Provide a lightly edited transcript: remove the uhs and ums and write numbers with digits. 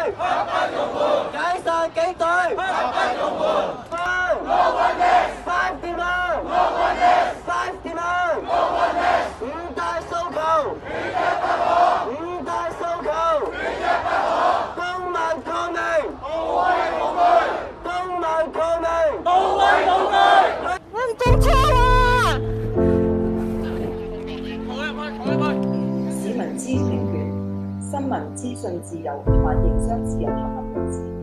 不容緩，解散警隊，不容緩。No witness, 5 demand, no witness, 5 demand, no witness。五大訴求，五大訴求，公民抗命，無畏無懼，公民抗命，無畏無懼。我唔做錯啊！ 市民知情權、新聞資訊自由同埋營商自由合法自治。